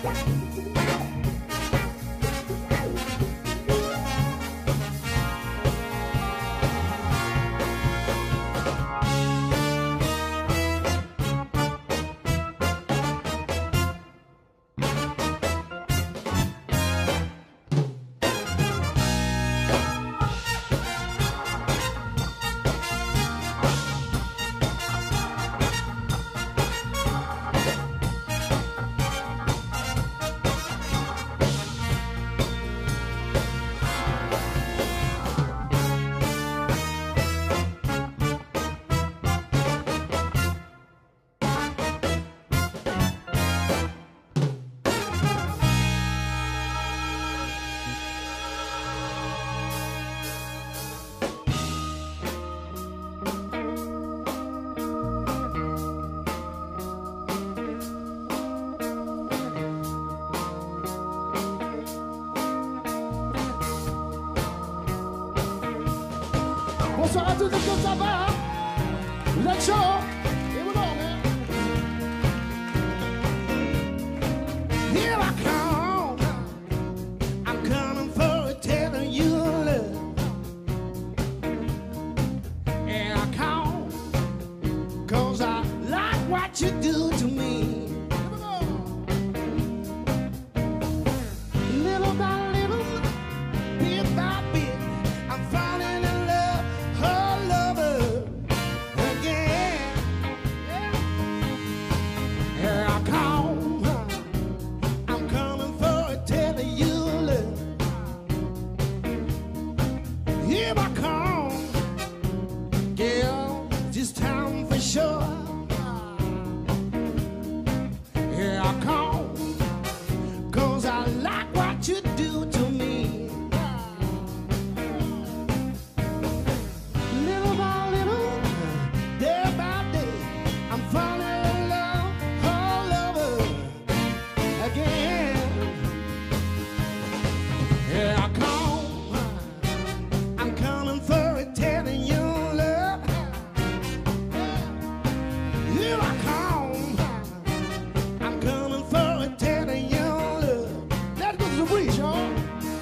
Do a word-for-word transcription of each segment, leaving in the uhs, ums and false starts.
Bonsoir à tous, est-ce que ça va? Vous êtes chaud? Et vous dormez? Here I come, I'm coming for telling you love. And I come, cause I like what you do to me. Little by little, bit by bit, I'm falling in love, her lover again. Here I come, I'm coming for telling you love. Here I come, girl, this time for sure. Here I come, cause I like what you do to me. Little by little, day by day, I'm falling in love all over again. Here I come, I'm coming for it, telling you love. Here I come, I'm coming for it, telling you love. Let's go to the breeze, y'all.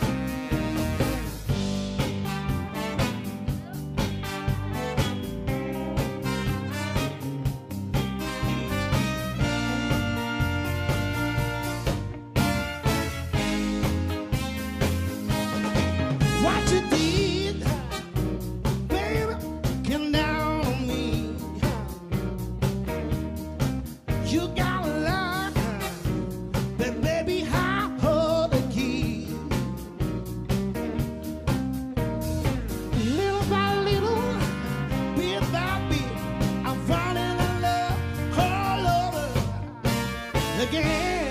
What you did, baby, came down on me. You got a lot, but baby, I hold the key. Little by little, bit by bit, I'm falling in love all over again.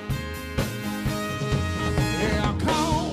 Here I come.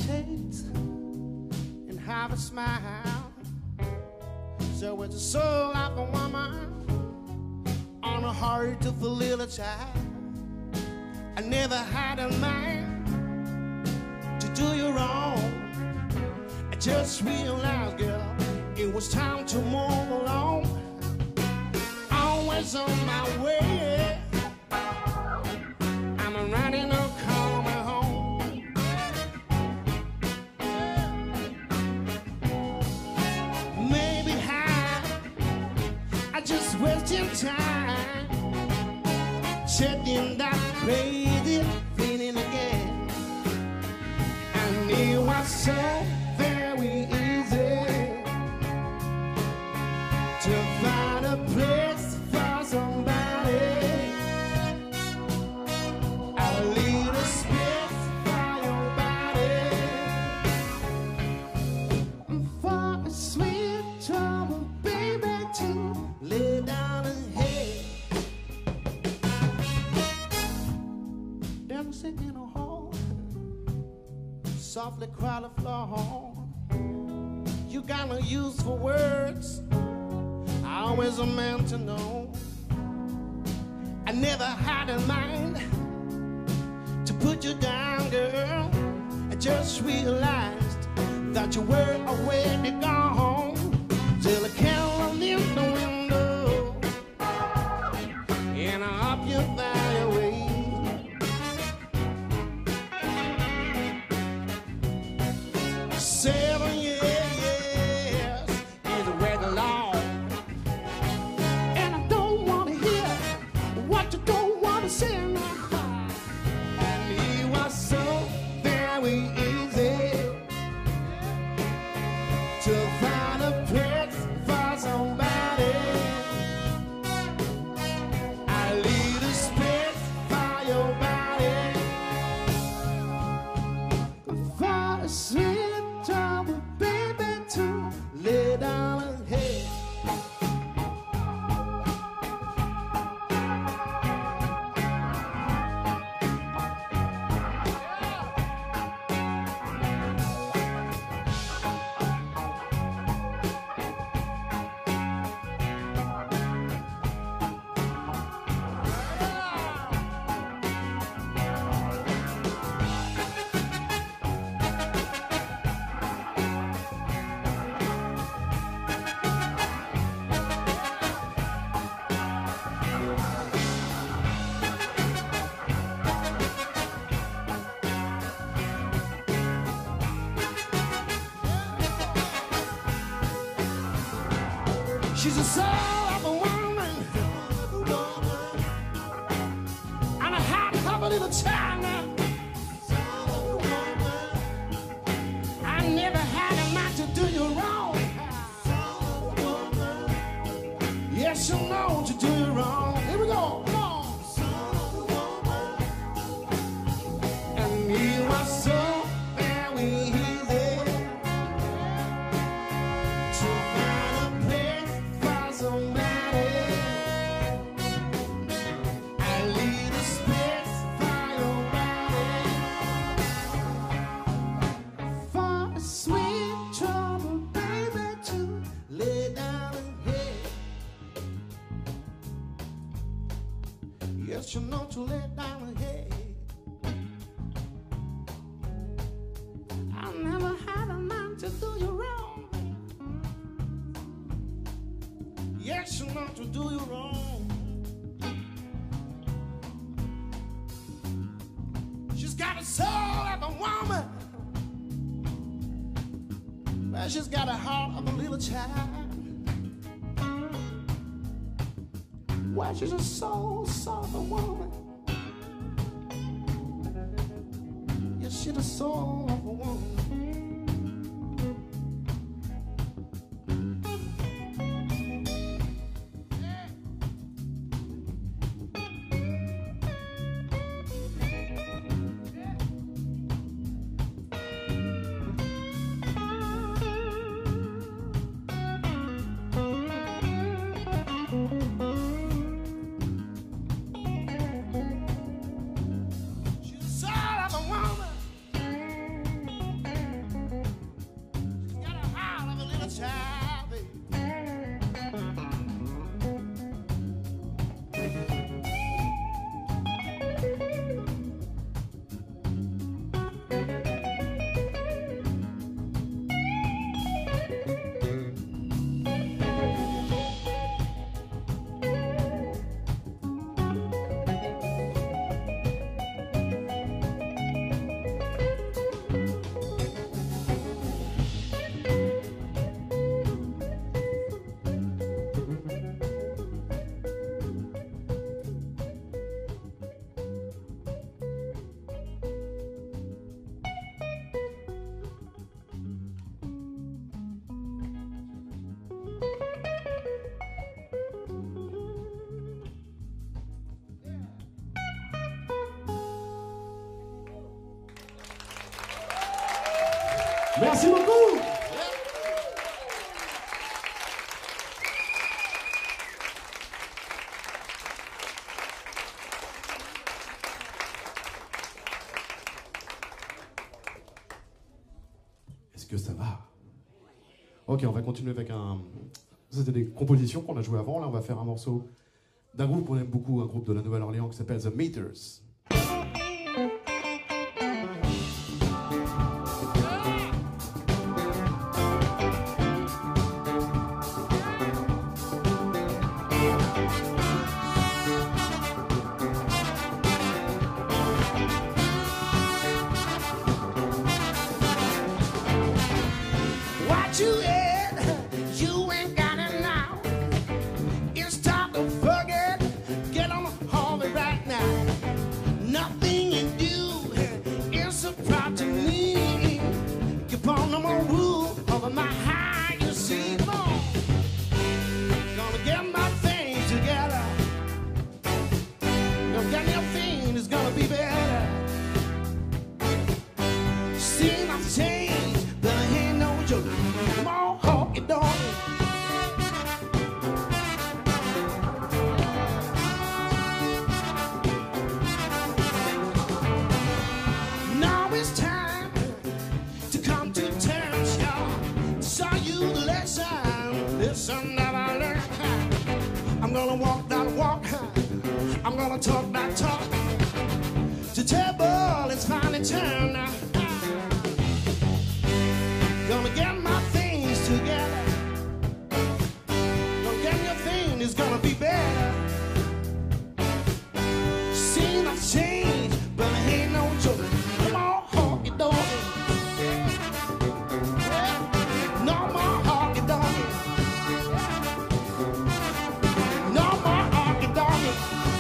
taste and have a smile. So it's the soul of a woman on a heart of a little child. I never had a mind to do you wrong. I just realized, girl, it was time to move along. Always on my way, I'm riding a car my home. Maybe I, I just wasted time checking that crazy feeling again. And it was so very easy to find a place for somebody, a little space for your body, for a sweet trouble, baby, to lay down and head. Dancing in a hall, softly cry the floor. You got no use for words, I always a man to know. I never had a mind to put you down, girl. I just realized that you were already gone. Till I came in the window and I up you fly away. Seven years is a regular law, and I don't want to hear what you don't want to say now. And it was so very easy to find a place for somebody, a little space for your body, for a sweet trouble, baby, to lay down and head. She's a soul of a woman and a hot covered little child now. I never had a mind to do you wrong. Yes, you know to do you wrong. Here we go, come on. And you are so very easy to find a place for somebody, a little space for your body, for a sweet trouble, baby, to lay down and head. Yes, you know to lay down and head. I never had a mind to do you wrong. Yes, you know to do you wrong. She's got a soul of a woman, but she's got a heart of a little child. Well, she's a soul, soul of a woman. Yes, she's the soul of a woman. She's the soul of a woman. Merci beaucoup. Est-ce que ça va? Ok, on va continuer avec un... C'était des compositions qu'on a jouées avant. Là, on va faire un morceau d'un groupe qu'on aime beaucoup, un groupe de la Nouvelle-Orléans qui s'appelle The Meters. What you had, you ain't got it now. It's time to forget. Get on the hallway right now. Nothing you do is surprise to me. Keep on no more rule over my high, you see. Come on. Gonna get my things together. Gonna get your thing, it's gonna be better. See, I'm changed, but I ain't no joke. Come on, honky donkey. Now it's time to come to terms, y'all. Saw you the lesson, listen that I learned. I'm gonna walk that walk, I'm gonna talk that talk. The table is finally turned now. Gonna get my things together. Gonna get your thing, it's gonna be better. Seen I've changed, but I ain't no joke. Come on, honky donkey. Yeah. No more honky donkey. No more honky donkey.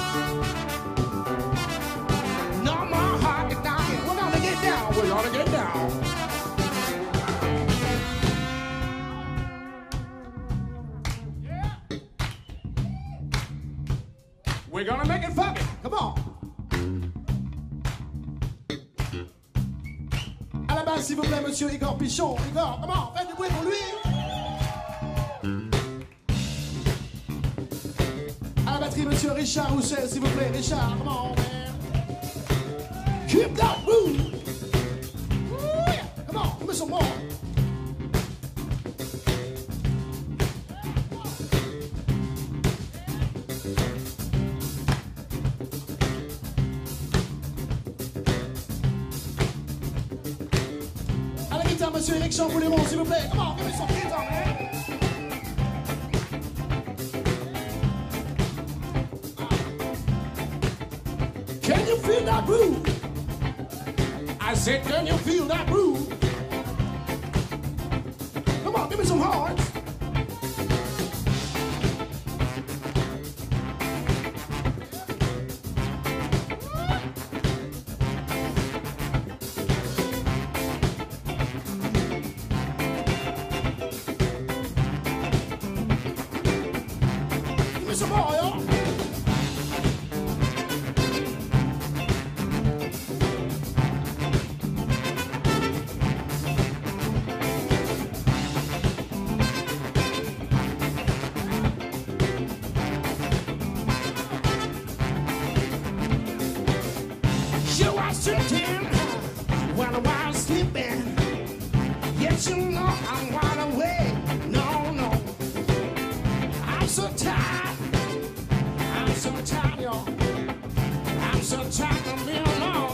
No more honky donkey. We're gonna get down, we're gonna get down. We're gonna make it funky. Come on. À la base, s'il vous plaît, monsieur Igor Pichon. Igor, come on, faites du bruit pour lui. À la batterie, monsieur Richard Roussel, s'il vous plaît. Richard, come on, man. Keep that groove. Ooh, yeah. Come on, give me some more. Monsieur Eric Chambouléron, s'il vous plaît. Come on, give me some guitar, man. Can you feel that groove? I said, can you feel that groove? Come on, give me some hearts. Some more, y'all. You are sitting when I was sleeping. Yes, you know I'm wide awake. No, no, I'm so tired. I'm so tired, y'all. I'm so tired of being alone.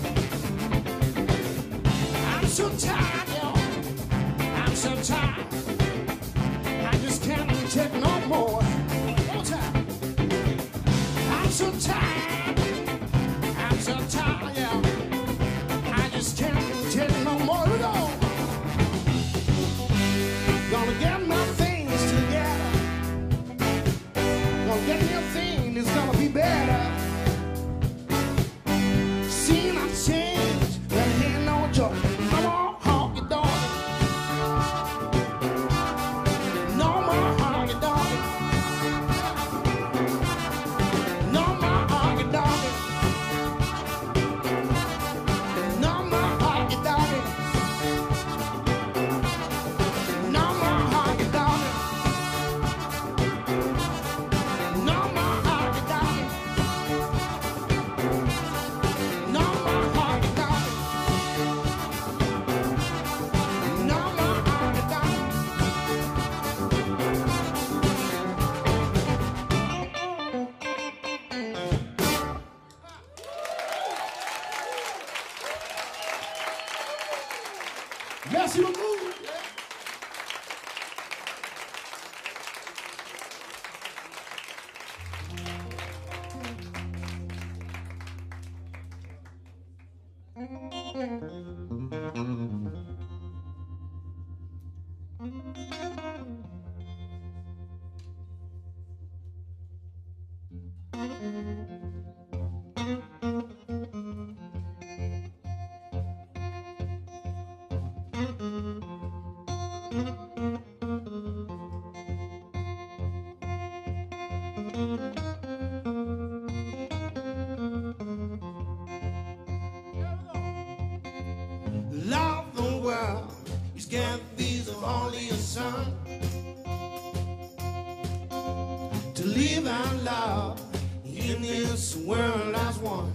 I'm so tired, y'all. I'm so tired. I just can't take no more. One more time. I'm so tired. I'm so tired, y'all. I just can't take no more. Here we go. Gonna get my things together. Gonna get your thing, it's gonna be better. Seen I've changed, but ain't no joke. Come on, honky donkey. No more honky donkey. No more honky donkey. Merci beaucoup. Love the world, you can't be the only son. To live and love in this world as one.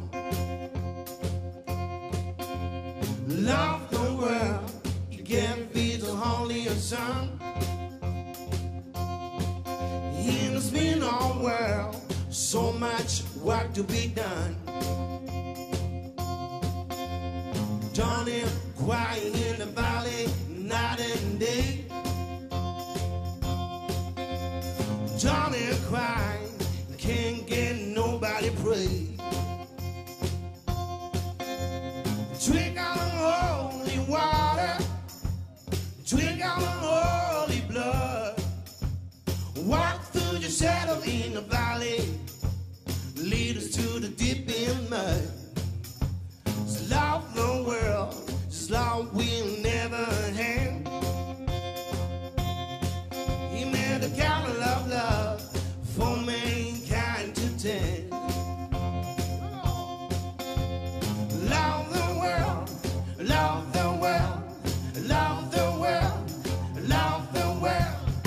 Love the world, you can't be the only son. In this mean old world, so much work to be done. Johnny crying in the valley night and day. Johnny crying, can't get nobody pray. Drink out the holy water, drink out the holy blood. Walk through the shadow in the valley, lead us to the deep in mud. Just love the world, just love we'll never have. He made a gallon of love for mankind to tend. Love the world, love the world, love the world, love the world.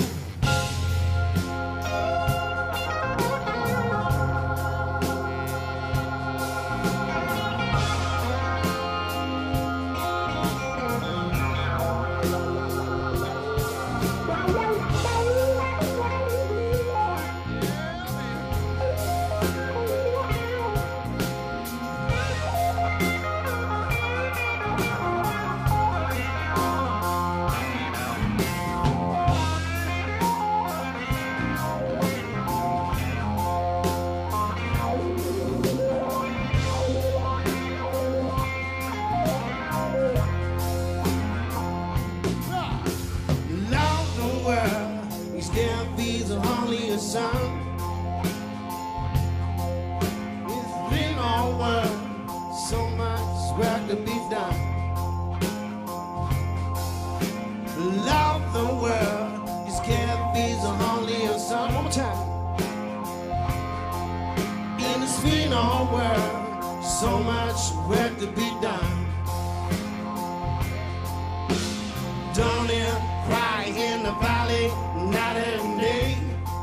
Can't be the only son. It's been all world, so much work to be done. Love the world, this can't be the only son. One more time. In this been all world, so much work to be done. Don't you cry in the valley night and day.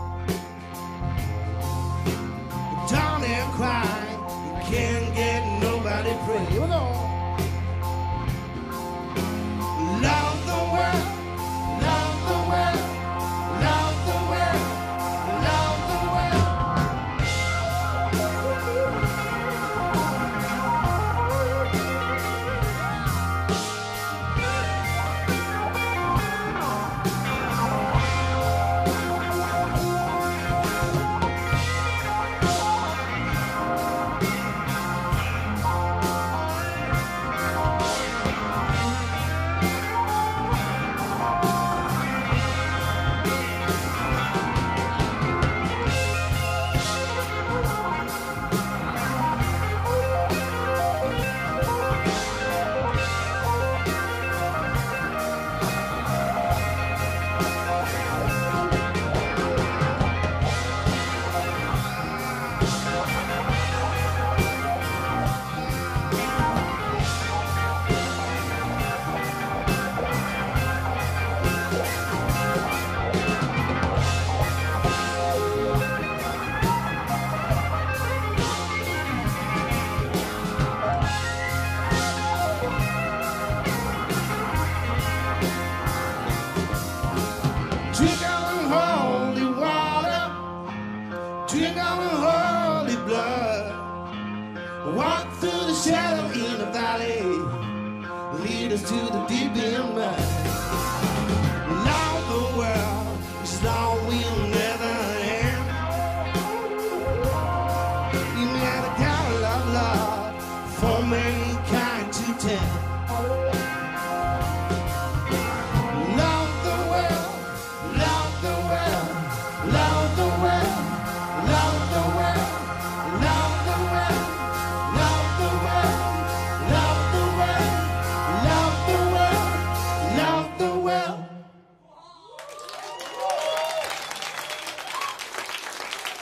Don't you cry, you can't get nobody pray. Here we go. Love the world, love the world, love the world, love the world.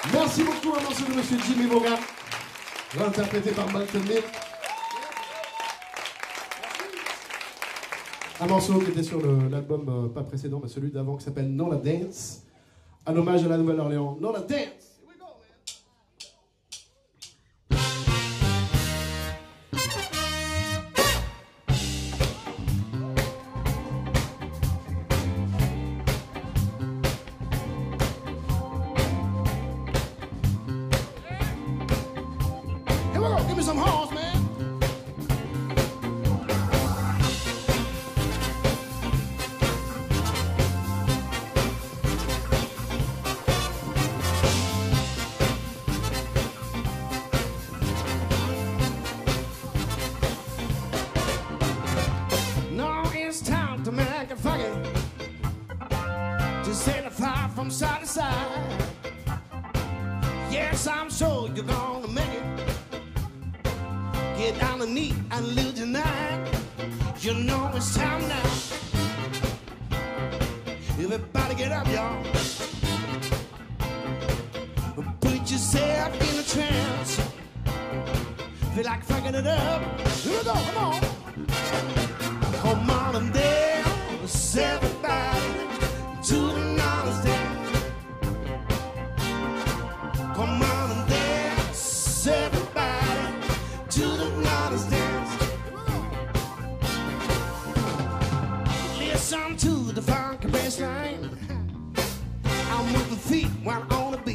Merci beaucoup, un morceau de Monsieur Jimmy Vaughan, réinterprété par Malcolm Mill. Un morceau qui était sur l'album euh, pas précédent, mais celui d'avant, qui s'appelle Nola Dance, un hommage à la Nouvelle-Orléans. Nola Dance! Give me some horns, man. Now it's time to make it funky, to set the fire from side to side. Yes, I'm sure you're gonna make it. Get down and knee and lose your night. You know it's time now. Everybody get up, y'all. Put yourself in a trance. Feel like fucking it up. Here we go, come on. Come on and dance, everybody, to the knowledge dance. Come on and dance, everybody, to the knowledge dance. Listen to the funky bass line. I'll move the feet while on the beat.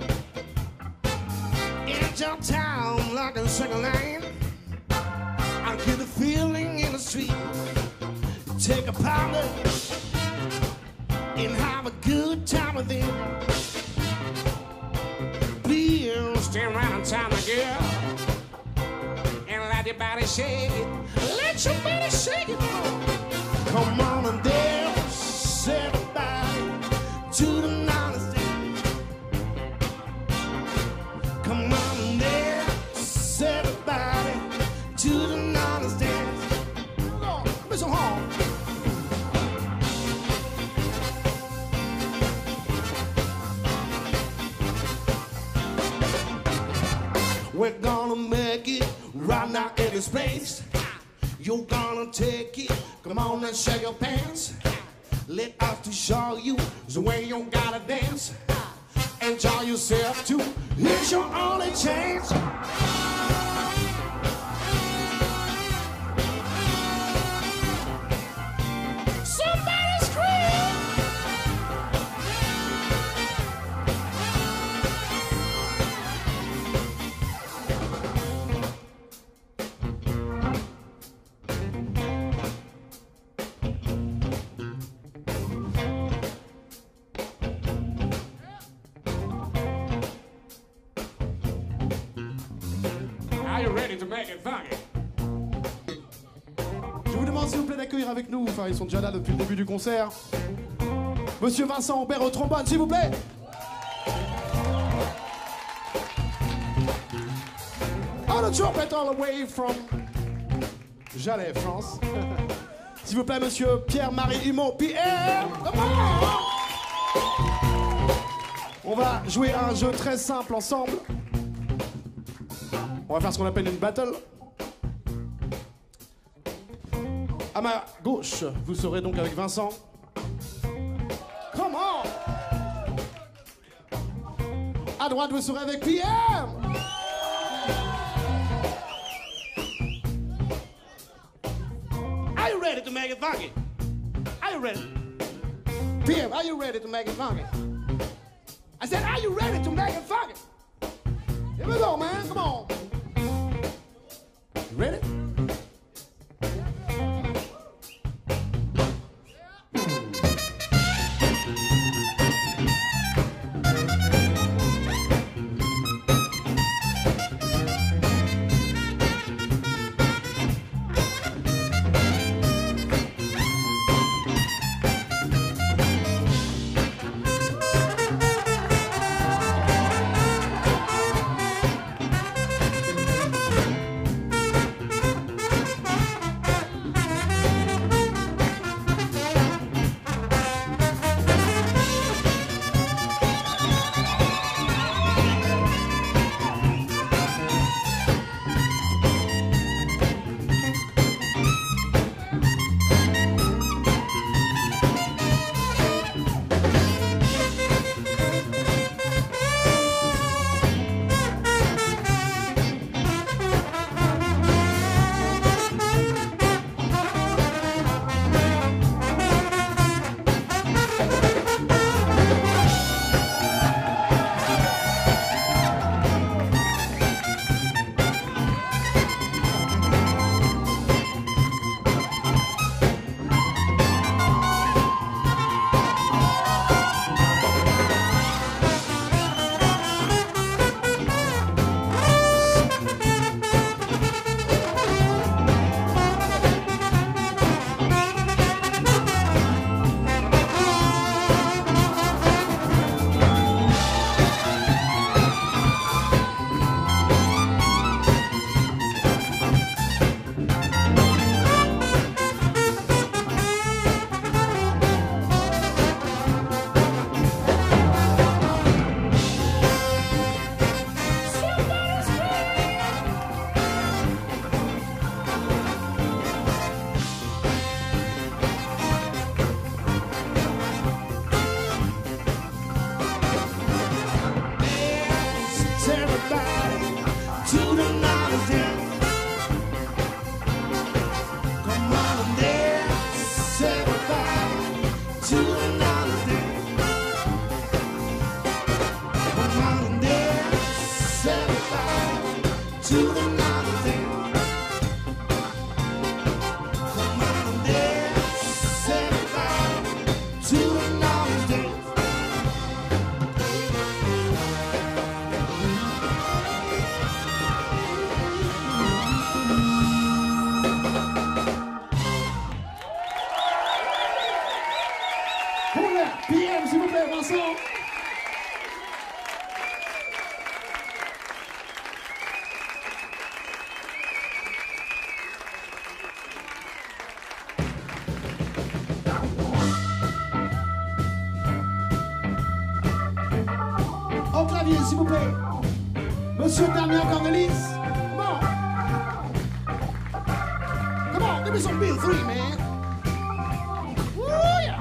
In your town like a second line, I get the feeling in the street. Take a powder and have a good time with it. Please stand around town, my girl, and let your body shake it. Let your body shake it. Come on and dance, everybody, to the knowledge dance. Come on and dance, everybody, to the knowledge dance. Give me some horn. We're gonna make it right now in this place. You're gonna take it. Come on and shake your pants. Let us to show you the way you gotta dance. Enjoy yourself too. Here's your only chance. Somebody scream. Are you ready to make it funky? Je vous demande s'il vous plaît d'accueillir avec nous, enfin ils sont déjà là depuis le début du concert, Monsieur Vincent Aubert au trombone, s'il vous plaît. On the trumpet all the way from Jalais, France. S'il vous plaît, Monsieur Pierre-Marie Humon, Pierre. On va jouer à un jeu très simple ensemble. On va faire ce qu'on appelle une battle. À ma gauche, vous serez donc avec Vincent. Come on! À droite, vous serez avec Pierre. Are you ready to make it funky? Are you ready? Pierre, are you ready to make it funky? I said, are you ready to make it funky? Here we go, man. Come on. You ready? Au clavier, s'il vous plaît. Monsieur Damien Cornelis. Come on. Come on, give me some Bill three, man. Woo, yeah.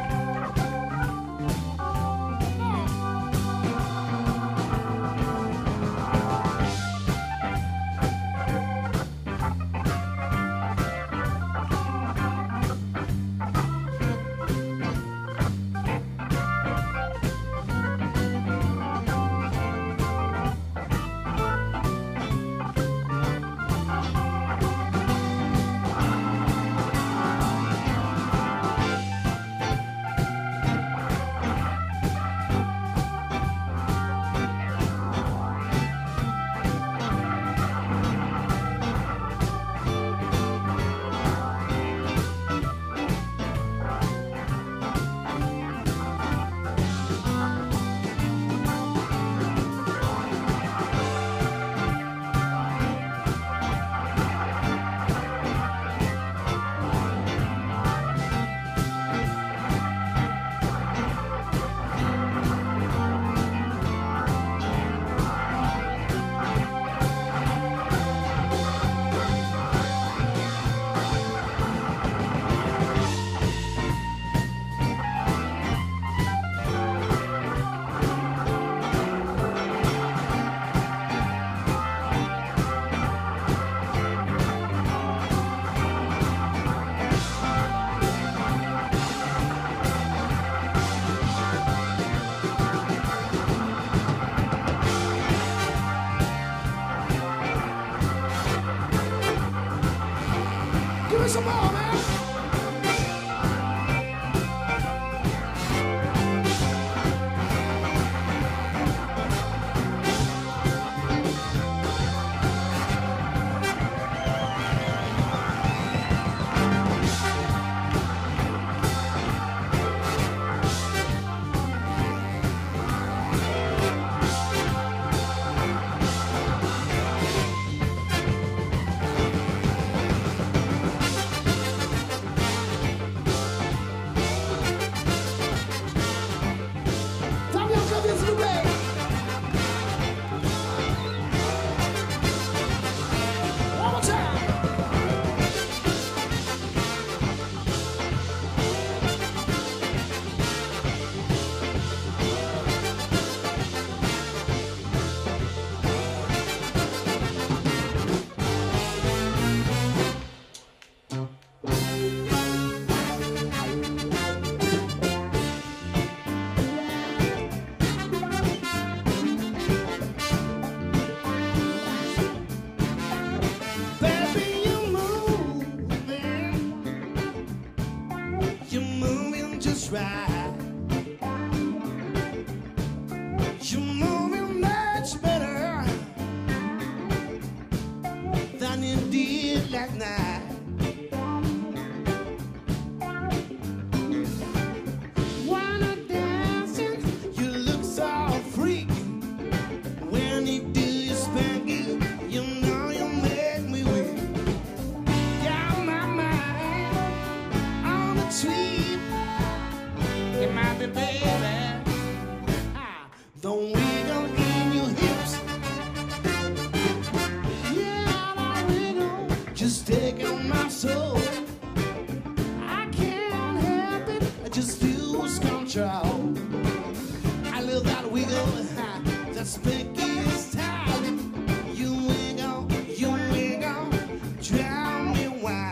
Give me some more, man. Right. You're moving much better than you did last night. When you're dancing, you look so freak. When you do your spanking, you know you make me weak. Got my mind on a tweet. It might be, baby, ah, the wiggle in your hips. Yeah, the wiggle just taking my soul. I can't help it, I just lose control. I love that wiggle, ah, that spanky style. You wiggle, you wiggle, drown me wild.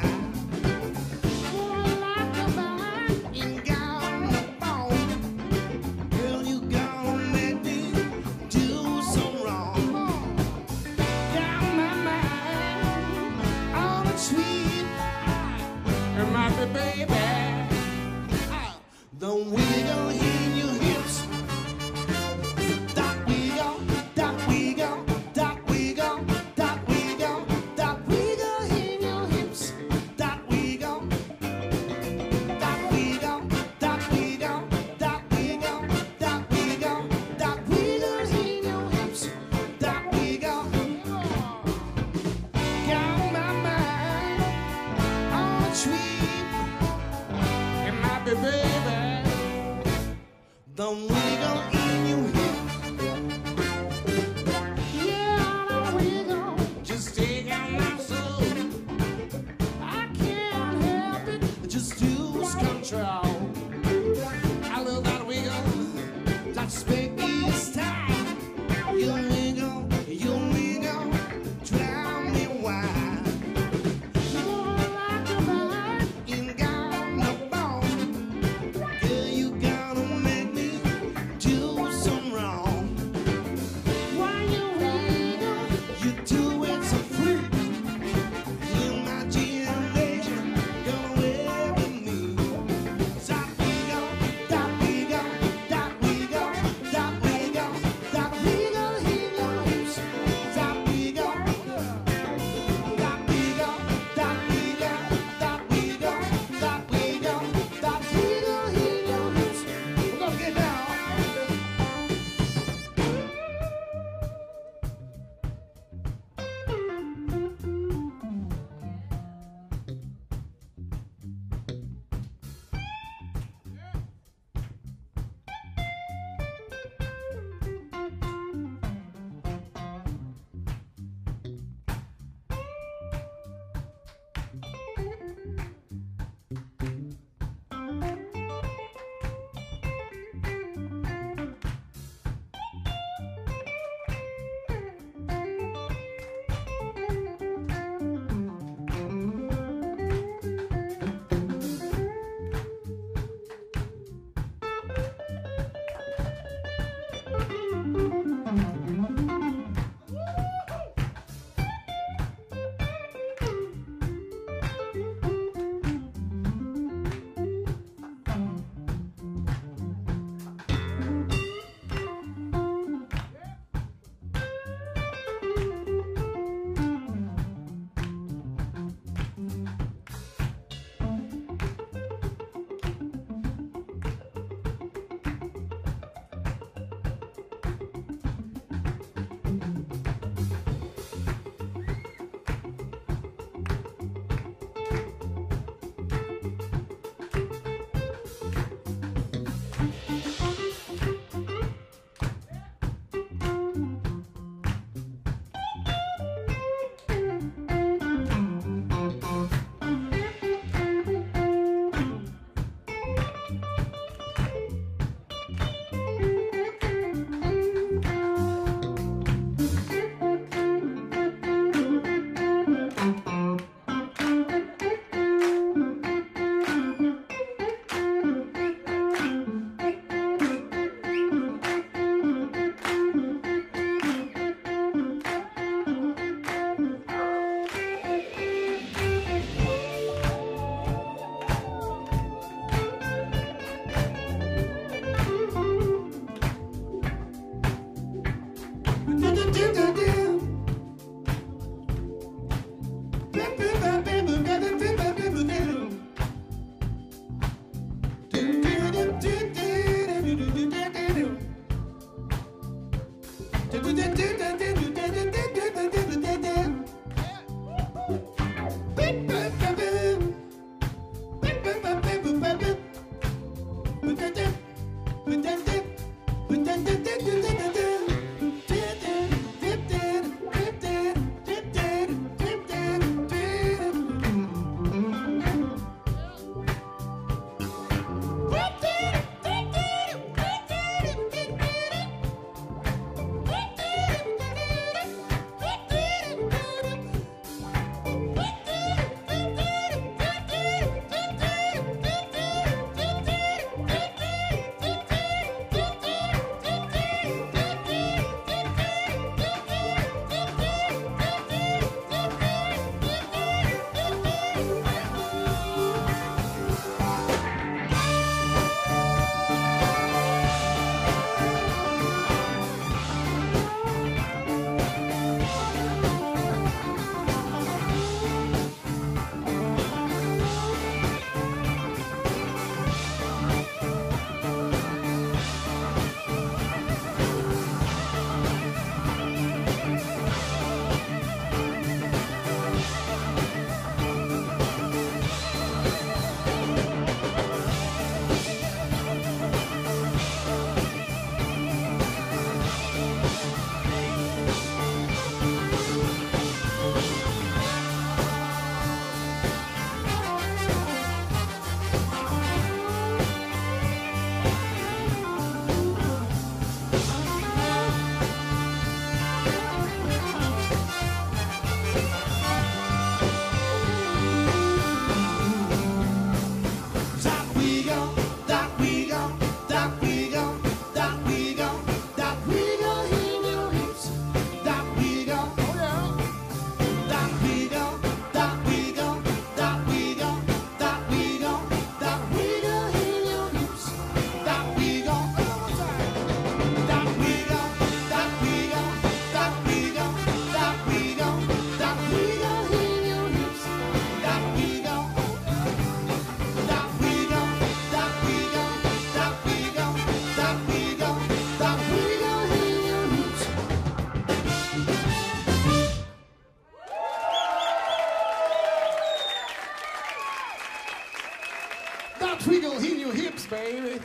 Wiggle in your hips, baby.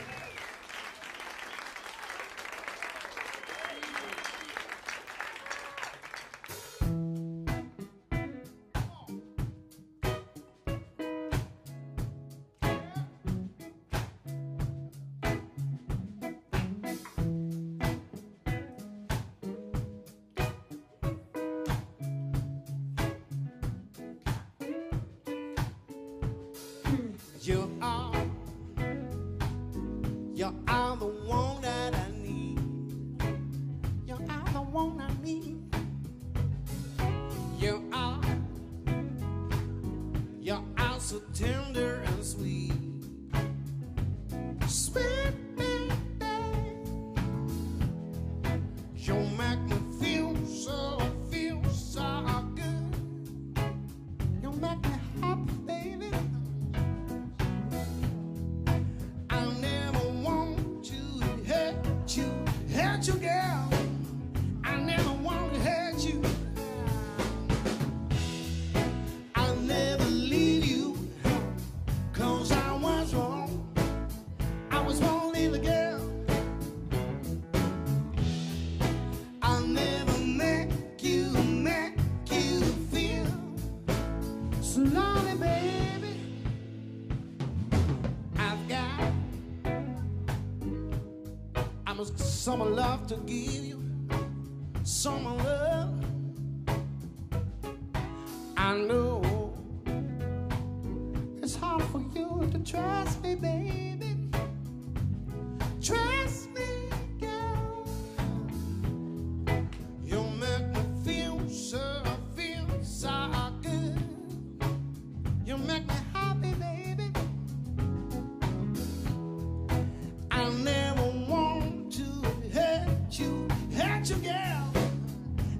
You are, you are the one that I need. You are the one I need. You are, you are so tender and sweet. Sweet baby, you make me feel so, feel so good. You make me happy, baby. Hurt you, girl. I never want to hurt you. I'll never leave you, 'cause I was wrong. I was wrong, little girl. I'll never make you, make you feel so lonely, baby. I've got I must some love to give you, some love. I know it's hard for you to trust me, baby. Trust me, girl. You make me feel so, feel so good. You make me happy, baby. I never want you, hurt you, girl.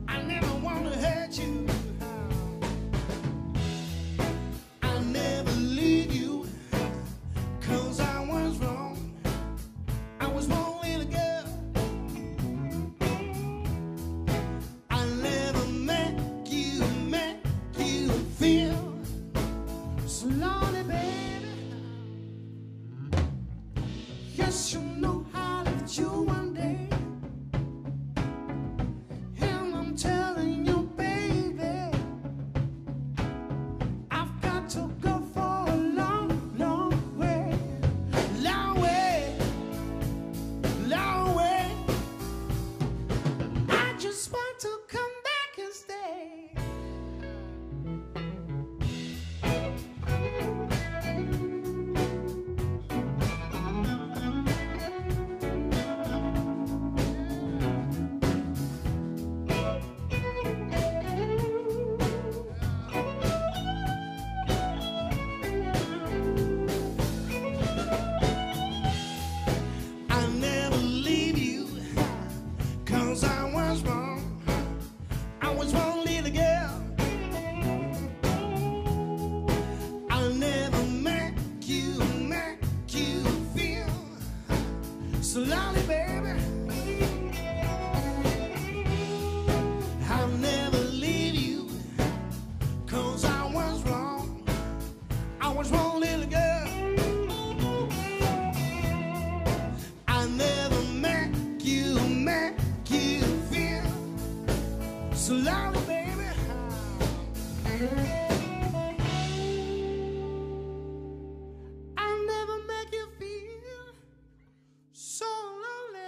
was wrong. I was one little girl. I'll never make you, make you feel so lonely, baby. I'll never leave you, 'cause I was wrong. I was one little girl. I'll never make you, make you feel so lonely, baby. I'll never make you feel so lonely.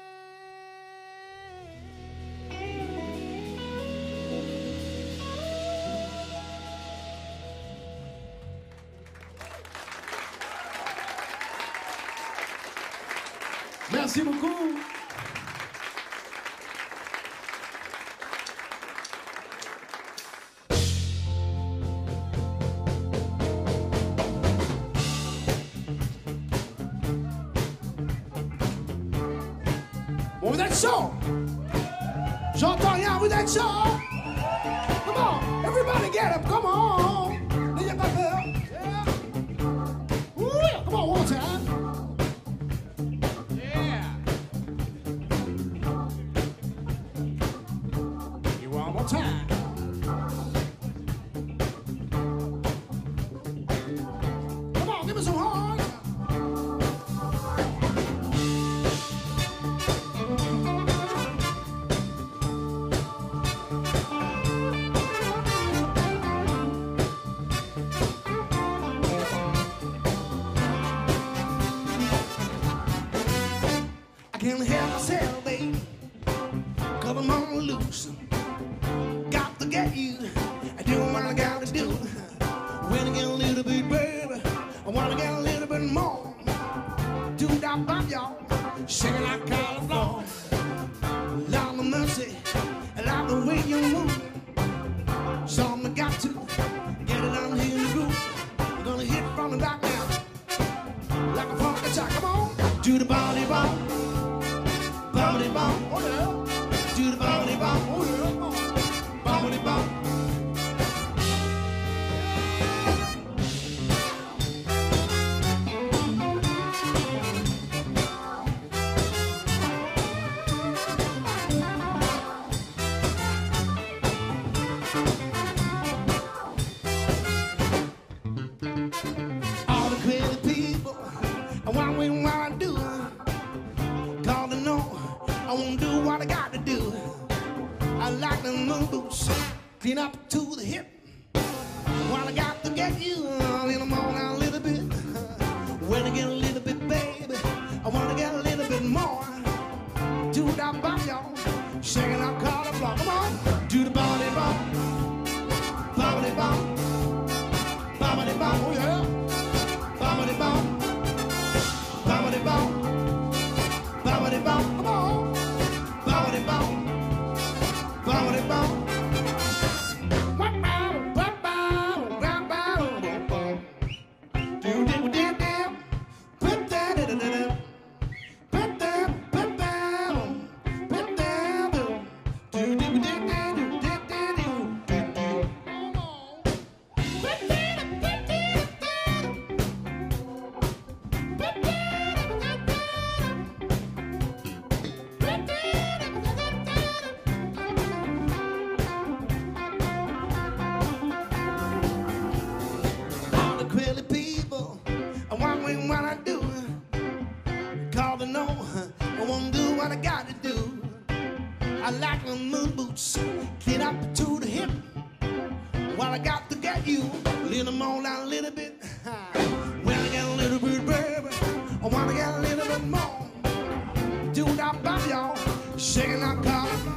Merci beaucoup. Bon, vous êtes chaud? J'entends rien, vous êtes chaud? Come on, everybody get up, come on. N'ayez pas peur. Yeah. Ooh, yeah. Come on, one time. Yeah. You one more time. Come on, give me some horn. I can't help myself, baby, 'cause I'm on loose. Got to get you, I do what I gotta do. When I get a little bit, baby, I wanna get a little bit more. Do that bop, y'all, shaking like cauliflower. Lord of mercy, I like the way you move. Something I got to get it on here in the groove. You're gonna hit from the back now, like a funk attack. Come on, do the body bop. Bobbity bop, oh yeah. Do the bobbity bop, oh yeah. Bobbity bop. All the crazy people, I want to what I do. Call to know I won't do what I got to do. I like the moon boots, clean up to the hip. What I got to get you in the morning a little bit. When I get a little bit, baby, I want to get a little bit more. Do that bop, y'all, shaking out cauliflower. Come on, do the body bop, bobbity bop, bobbity bop, oh yeah, bobbity bop, bobbity bop. Bobbity bop, come on. Bobbity bop, bobbity bop. What bow, what bow, bow, bow, bow. Do do do do. Put that in it. Put that, put that, put that. Do do do do do do do do do. Come on. Put that, put that, put that. All the crazy people, I want to what I do. Call to know, I won't do what I got to do. I like the moon boots, get up to the hip. What I got to get you, little more than a little bit. When I get a little bit, baby, I want to get a little bit more. Do that bop, y'all, shaking that cauliflower.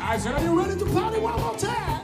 I said, are you ready to party one more time?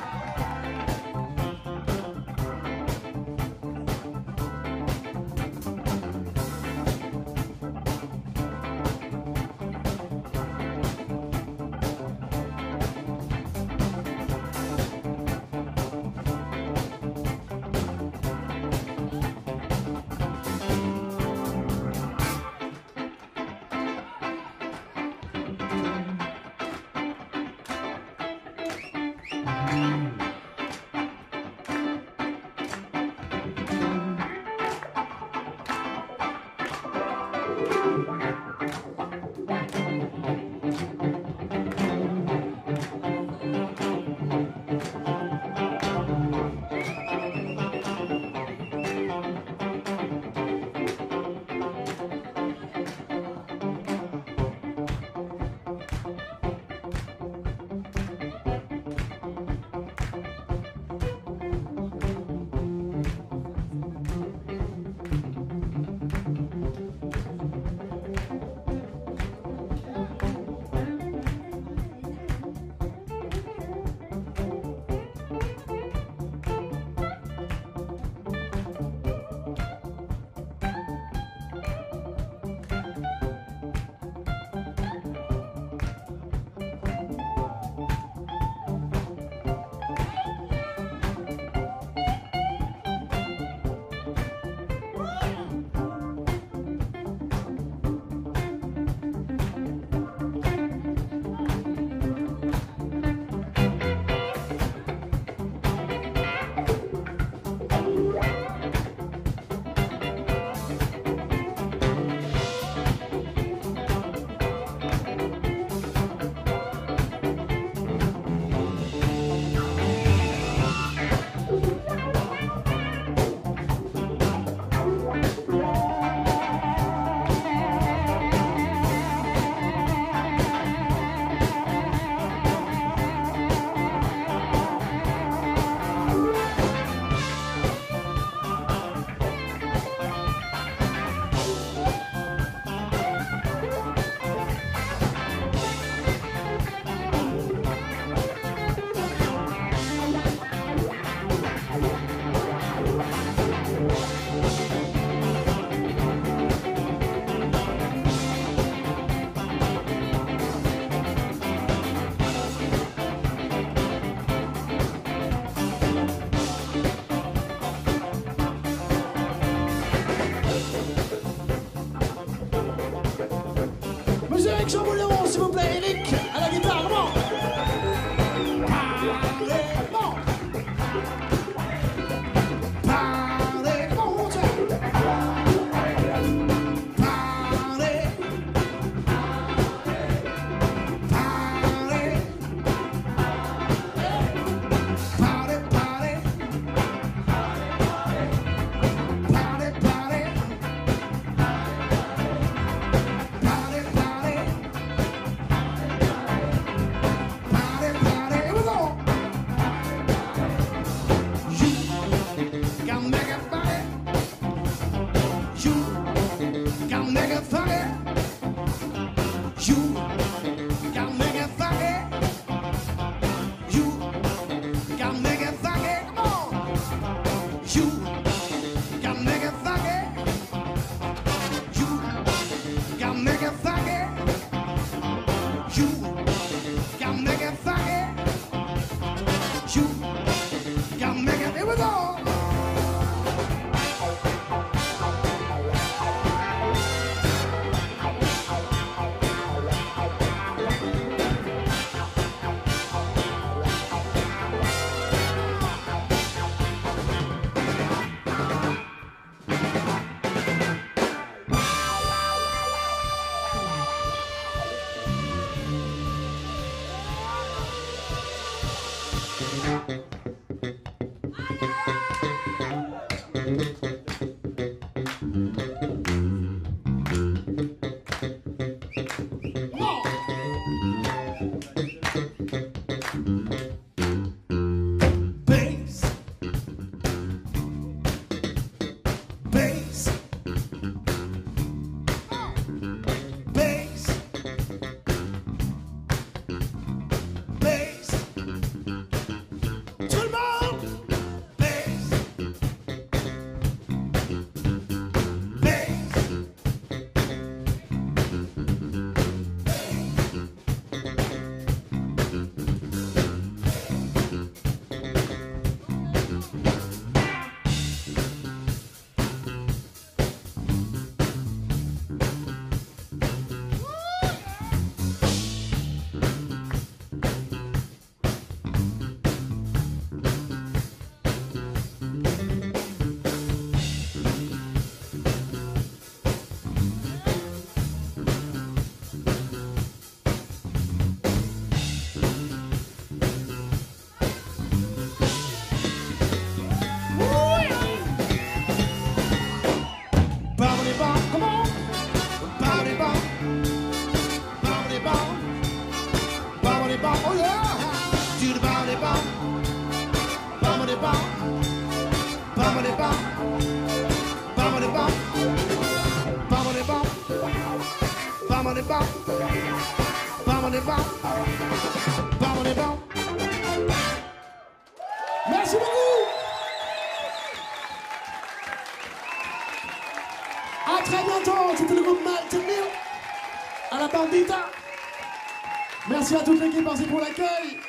Eric Chamboléon, s'il vous plaît, Eric, à la guitare, comment? Parlez, bon. Parlez, bon, on tient. Parlez. Parlez. Parlez, parlez. Parlez, parlez. I know. Bamboli bam. Bamboli bam. Merci beaucoup. À très bientôt. C'était le groupe Malton Mill à la Bandita. Merci à toute l'équipe, merci pour l'accueil.